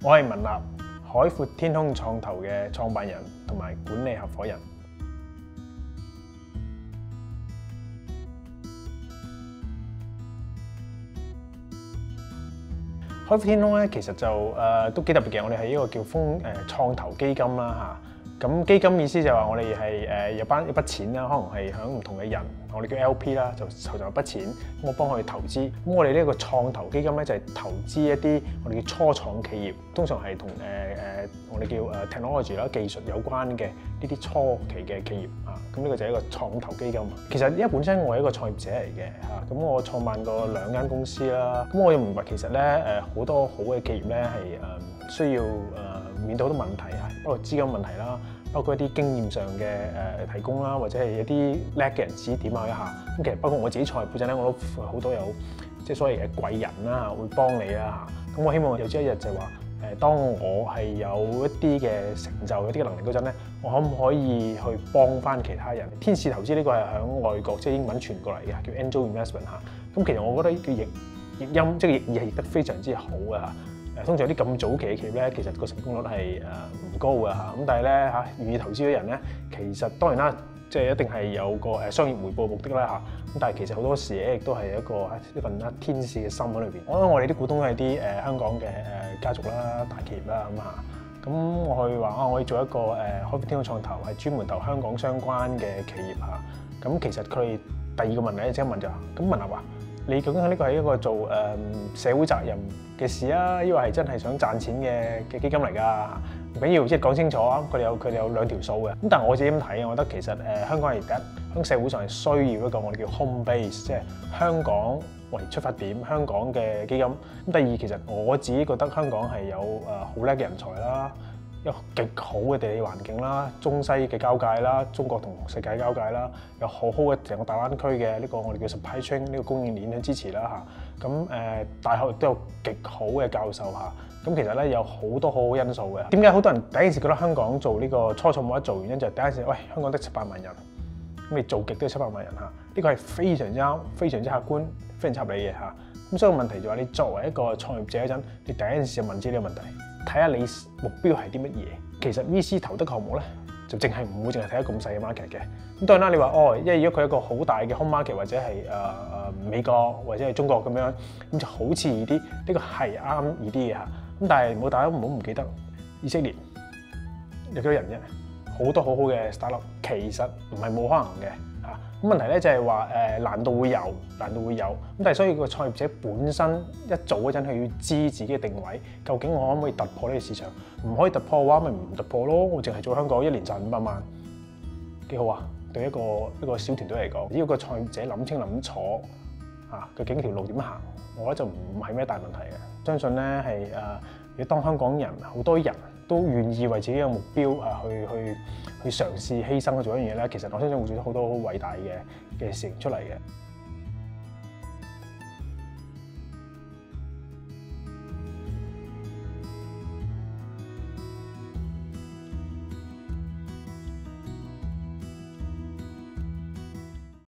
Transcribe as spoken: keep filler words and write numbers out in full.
我係文立，海闊天空創投嘅創辦人同埋管理合夥人。海闊天空咧，其實就誒、呃、都幾特別嘅。我哋係一個叫風誒、呃、創投基金啦嚇。咁基金意思就係話我哋係誒有班一筆錢啦，可能係響唔同嘅人，我哋叫 L P 啦，就籌集一筆錢，咁我幫佢投資。咁我哋呢一個創投基金咧，就係投資一啲我哋叫初創企業，通常係同誒誒我哋叫誒 technology 啦技術有關嘅呢啲初期嘅企業啊。咁呢個就係一個創投基金。其實因為本身我係一個創業者嚟嘅嚇，咁我創辦過兩間公司啦。咁我又明白其實咧誒好多好嘅企業咧係誒需要誒面對好多問題啊，包括資金問題啦。包括一啲經驗上嘅誒提供啦，或者係一啲叻嘅人指點下一下。咁其實包括我自己創業本身咧，我都好多有即係所謂嘅貴人啦，會幫你啦嚇。咁我希望有朝一日就係話誒，當我係有一啲嘅成就、有啲嘅能力嗰陣咧，我可唔可以去幫翻其他人？天使投資呢個係喺外國即係英文傳過嚟嘅，叫 Angel Investment 嚇。咁其實我覺得叫譯譯音，即係譯意係譯得非常之好嘅嚇。誒通常啲咁早期嘅企業咧，其實個成功率係誒唔高嘅嚇。咁但係咧嚇，願意投資嘅人咧，其實當然啦，即係一定係有個誒商業回報目的啦嚇。咁但係其實好多時咧，亦都係一個一份啊天使嘅心喺裏邊。我諗我哋啲股東都係啲誒香港嘅誒家族啦、大企業啦咁嚇。咁我去話啊，我要做一個誒海闊天空創投，係專門投香港相關嘅企業嚇。咁其實佢哋第二個問題咧，即刻問就話：咁文立話，你究竟呢個係一個做誒社會責任嘅事啊，抑或係真係想賺錢嘅嘅基金嚟㗎？唔緊要，即係講清楚啊！佢哋有佢哋有兩條數嘅。咁但係我自己咁睇，我覺得其實誒、呃、香港係第一，喺社會上係需要一個我哋叫 home base， 即係香港為出發點，香港嘅基金。咁第二，其實我自己覺得香港係有誒好叻嘅人才啦，有極好嘅地理環境啦，中西嘅交界啦，中國同世界交界啦，有好好嘅成個大灣區嘅呢個我哋叫 supply chain 呢個供應鏈去支持啦嚇。咁誒、呃、大學亦都有極好嘅教授嚇。咁其實咧有好多好好因素嘅。點解好多人第一件事覺得香港做呢個初創冇得做？原因就係第一件事，喂，香港得七百萬人，咁你做極都係七百萬人嚇。呢個係非常之啱、非常之客觀、非常之合理嘅嚇。咁所以個問題就係你作為一個創業者嗰陣，你第一件事就問自己呢個問題，睇下你目標係啲乜嘢。其實 V C 投得項目咧，就淨係唔會淨係睇得咁細嘅 market 嘅。咁當然啦，你話哦，因為如果佢一個好大嘅 home market 或者係誒誒美國或者係中國咁樣，咁就好似易啲。呢、這個係啱易啲嘅嚇。咁但係冇大家唔好唔記得，以色列有幾多人啫？好多好好嘅 startup， 其實唔係冇可能嘅嚇。咁問題咧就係話誒難度會有，難度會有。咁但係所以個創業者本身一做嗰陣，佢要知自己嘅定位，究竟我可唔可以突破呢個市場？唔可以突破嘅話，咪唔突破咯。我淨係做香港，一年賺五百萬，幾好啊！對一個一個小團隊嚟講，只要個創業者諗清諗楚嚇，究竟條路點行，我覺得就唔係咩大問題嘅。相信咧係誒，如果當香港人好多人都願意為自己嘅目標啊去去去嘗試犧牲去做一樣嘢咧，其實我相信會做咗好多好偉大嘅嘅事情出嚟嘅。